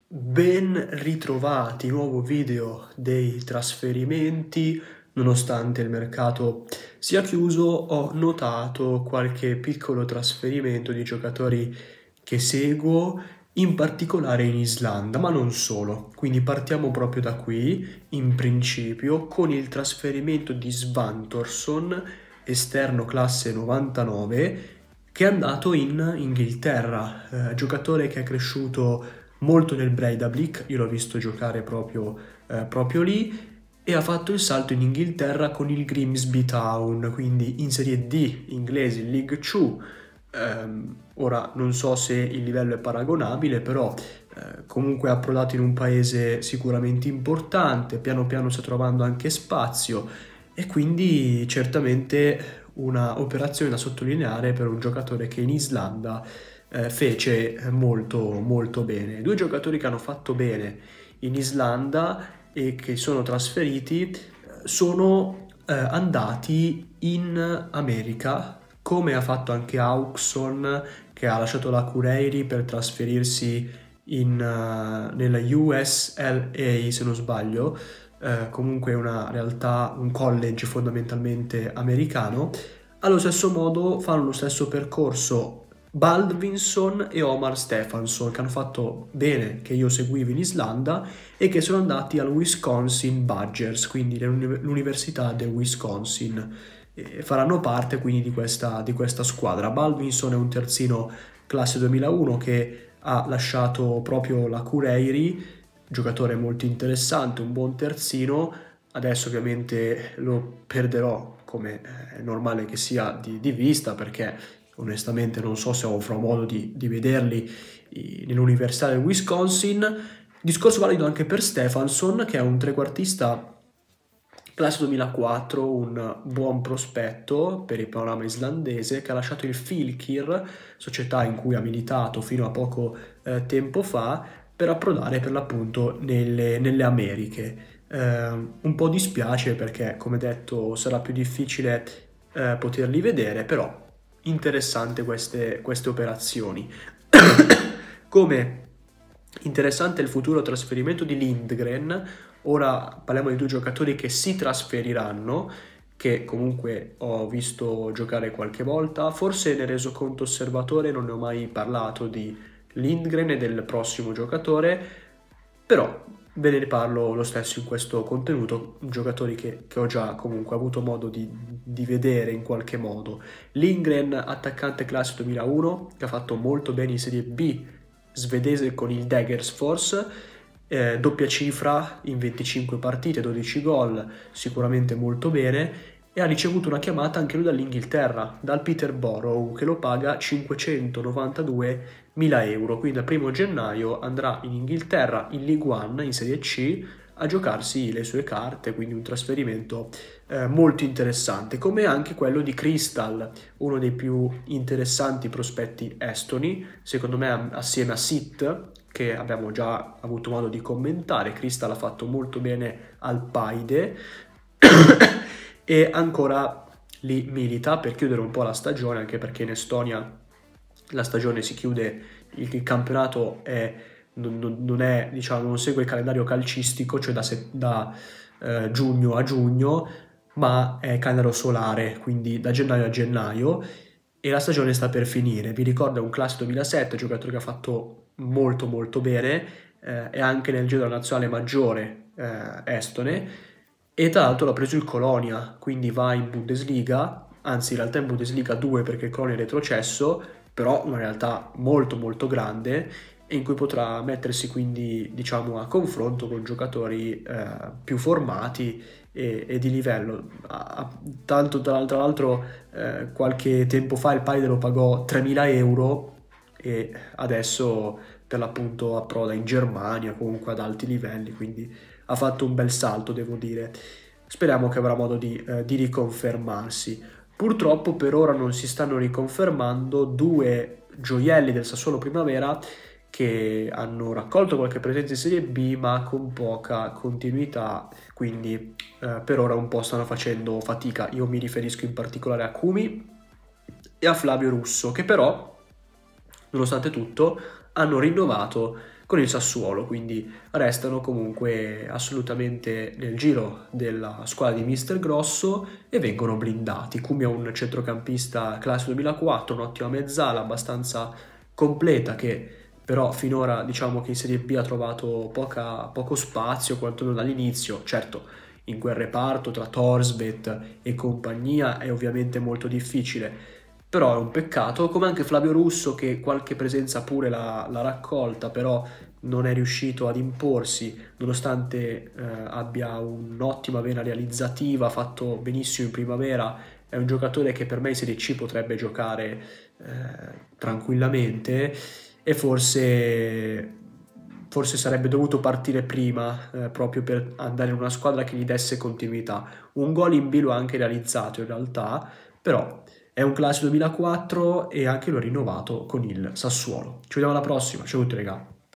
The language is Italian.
Ben ritrovati, nuovo video dei trasferimenti. Nonostante il mercato sia chiuso, ho notato qualche piccolo trasferimento di giocatori che seguo, in particolare in Islanda, ma non solo. Quindi partiamo proprio da qui, in principio, con il trasferimento di Svantorsson, esterno classe 99, che è andato in Inghilterra, giocatore che è cresciuto molto nel Breidablik. Io l'ho visto giocare proprio lì, e ha fatto il salto in Inghilterra con il Grimsby Town, quindi in Serie D inglese, in League 2. Ora non so se il livello è paragonabile, però comunque è approdato in un paese sicuramente importante, piano piano sta trovando anche spazio, e quindi certamente una operazione da sottolineare per un giocatore che in Islanda fece molto bene. Due giocatori che hanno fatto bene in Islanda e che sono trasferiti sono andati in America, come ha fatto anche Auxon, che ha lasciato la Cureiri per trasferirsi nella USLA, se non sbaglio, comunque una realtà, un college fondamentalmente americano. Allo stesso modo fanno lo stesso percorso Baldvinsson e Omar Stefansson, che hanno fatto bene, che io seguivo in Islanda, e che sono andati al Wisconsin Badgers, quindi l'università del Wisconsin. E faranno parte quindi di questa squadra. Baldvinsson è un terzino classe 2001 che ha lasciato proprio la Cureiri, giocatore molto interessante, un buon terzino. Adesso ovviamente lo perderò, come è normale che sia, di vista, perché onestamente non so se avrò modo di vederli nell'Università del Wisconsin. Discorso valido anche per Stefansson, che è un trequartista classe 2004, un buon prospetto per il panorama islandese, che ha lasciato il Fylkir, società in cui ha militato fino a poco tempo fa, per approdare per l'appunto nelle Americhe. Un po' dispiace perché, come detto, sarà più difficile poterli vedere, però interessante queste operazioni. Come interessante il futuro trasferimento di Lindgren. Ora parliamo di due giocatori che si trasferiranno, che comunque ho visto giocare qualche volta. Forse nel resoconto osservatore non ne ho mai parlato di Lindgren e del prossimo giocatore, però ve ne parlo lo stesso in questo contenuto, giocatori che ho già comunque avuto modo di vedere in qualche modo. Lindgren, attaccante classe 2001, che ha fatto molto bene in Serie B svedese con il Degerfors, doppia cifra in 25 partite, 12 gol, sicuramente molto bene, e ha ricevuto una chiamata anche lui dall'Inghilterra, dal Peterborough, che lo paga 592.000 euro. Quindi dal 1° gennaio andrà in Inghilterra, in League One, in Serie C, a giocarsi le sue carte, quindi un trasferimento molto interessante, come anche quello di Crystal, uno dei più interessanti prospetti estoni, secondo me, assieme a Sit, che abbiamo già avuto modo di commentare. Crystal ha fatto molto bene al Paide e ancora lì milita per chiudere un po' la stagione, anche perché in Estonia la stagione si chiude, il campionato non è, diciamo, non segue il calendario calcistico, cioè da giugno a giugno, ma è calendario solare, quindi da gennaio a gennaio, e la stagione sta per finire. Vi ricordo, è un classe 2007, giocatore che ha fatto molto bene, è anche nel giro nazionale maggiore estone, e tra l'altro l'ha preso il Colonia, quindi va in Bundesliga, anzi in realtà in Bundesliga 2 perché il Colonia è retrocesso, però una realtà molto grande, e in cui potrà mettersi quindi, diciamo, a confronto con giocatori più formati e di livello. Tanto tra l'altro qualche tempo fa il Paide lo pagò 3.000 euro, e adesso per l'appunto approda in Germania, comunque ad alti livelli, quindi ha fatto un bel salto, devo dire. Speriamo che avrà modo di riconfermarsi. Purtroppo per ora non si stanno riconfermando due gioielli del Sassuolo Primavera, che hanno raccolto qualche presenza in Serie B ma con poca continuità, quindi per ora un po' stanno facendo fatica. Io mi riferisco in particolare a Cumi e a Flavio Russo, che però, nonostante tutto, hanno rinnovato con il Sassuolo, quindi restano comunque assolutamente nel giro della squadra di Mister Grosso e vengono blindati. Cumi è un centrocampista classe 2004, un'ottima mezzala, abbastanza completa, che però finora diciamo che in Serie B ha trovato poco spazio, quantomeno dall'inizio. Certo, in quel reparto tra Torsbet e compagnia è ovviamente molto difficile, però è un peccato, come anche Flavio Russo che qualche presenza pure l'ha raccolta, però non è riuscito ad imporsi, nonostante abbia un'ottima vena realizzativa, ha fatto benissimo in primavera, è un giocatore che per me in Serie C potrebbe giocare tranquillamente e forse sarebbe dovuto partire prima, proprio per andare in una squadra che gli desse continuità. Un gol in B l'ho anche realizzato in realtà, però è un classe 2004 e anche l'ho rinnovato con il Sassuolo. Ci vediamo alla prossima, ciao a tutti, raga.